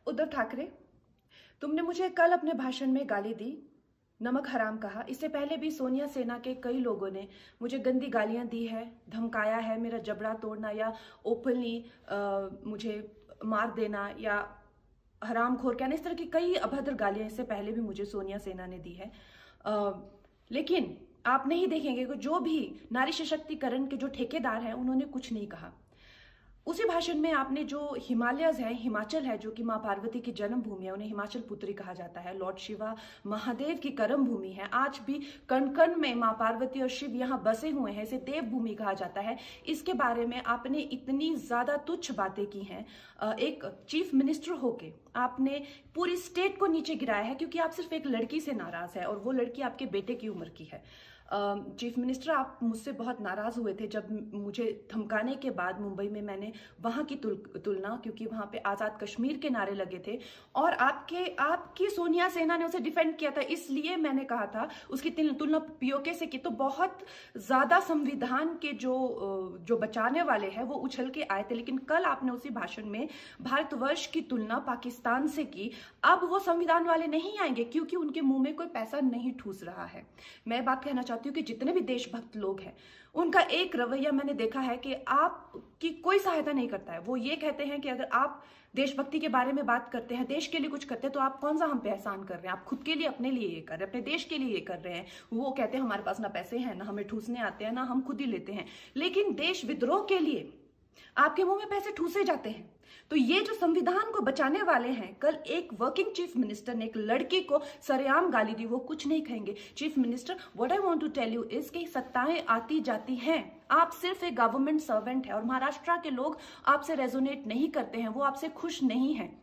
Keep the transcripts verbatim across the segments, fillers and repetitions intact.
उद्धव ठाकरे, तुमने मुझे कल अपने भाषण में गाली दी, नमक हराम कहा। इससे पहले भी सोनिया सेना के कई लोगों ने मुझे गंदी गालियां दी है, धमकाया है, मेरा जबड़ा तोड़ना या ओपनली मुझे मार देना या हरामखोर कहना, इस तरह की कई अभद्र गालियां इससे पहले भी मुझे सोनिया सेना ने दी है। आ, लेकिन आप नहीं देखेंगे कि जो भी नारी सशक्तिकरण के जो ठेकेदार हैं उन्होंने कुछ नहीं कहा। उसी भाषण में आपने जो हिमालयज है, हिमाचल है, जो कि माँ पार्वती की जन्मभूमि है, उन्हें हिमाचल पुत्री कहा जाता है, लॉर्ड शिवा महादेव की कर्म भूमि है, आज भी कण कण में माँ पार्वती और शिव यहाँ बसे हुए हैं, इसे देवभूमि कहा जाता है। इसके बारे में आपने इतनी ज्यादा तुच्छ बातें की हैं। एक चीफ मिनिस्टर होके आपने पूरी स्टेट को नीचे गिराया है, क्योंकि आप सिर्फ एक लड़की से नाराज है और वो लड़की आपके बेटे की उम्र की है। चीफ मिनिस्टर, आप मुझसे बहुत नाराज हुए थे जब मुझे धमकाने के बाद मुंबई में मैंने वहां की तुल, तुलना क्योंकि वहां पे आजाद कश्मीर के नारे लगे थे और आपके आपकी सोनिया सेना ने उसे डिफेंड किया था, इसलिए मैंने कहा था उसकी तुलना पीओके से की। तो बहुत ज्यादा संविधान के जो जो बचाने वाले हैं वो उछल के आए थे, लेकिन कल आपने उसी भाषण में भारतवर्ष की तुलना पाकिस्तान से की। अब वो संविधान वाले नहीं आएंगे क्योंकि उनके मुंह में कोई पैसा नहीं ठूस रहा है। मैं बात कहना चाहती हूँ कि जितने भी देशभक्त लोग हैं उनका एक रवैया मैंने देखा है कि आपकी कोई सहायता नहीं करता है। वो ये कहते हैं कि अगर आप देशभक्ति के बारे में बात करते हैं, देश के लिए कुछ करते हैं, तो आप कौन सा हम पे एहसान कर रहे हैं? आप खुद के लिए, अपने लिए ये कर रहे हैं, अपने देश के लिए ये कर रहे हैं। वो कहते हैं हमारे पास ना पैसे हैं, ना हमें ठूसने आते हैं, ना हम खुद ही लेते हैं। लेकिन देश विद्रोह के लिए आपके मुंह में पैसे ठूसे जाते हैं। तो ये जो संविधान को बचाने वाले हैं, कल एक वर्किंग चीफ मिनिस्टर ने एक लड़की को सरेआम गाली दी, वो कुछ नहीं कहेंगे। Chief minister, what I want to tell you is कि सत्ताएं आती जाती हैं, आप सिर्फ एक गवर्नमेंट सर्वेंट है और महाराष्ट्र के लोग आपसे रेजोनेट नहीं करते हैं, वो आपसे खुश नहीं है।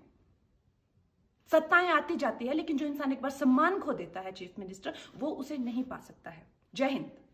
सत्ताएं आती जाती है, लेकिन जो इंसान एक बार सम्मान खो देता है चीफ मिनिस्टर, वो उसे नहीं पा सकता है। जय हिंद।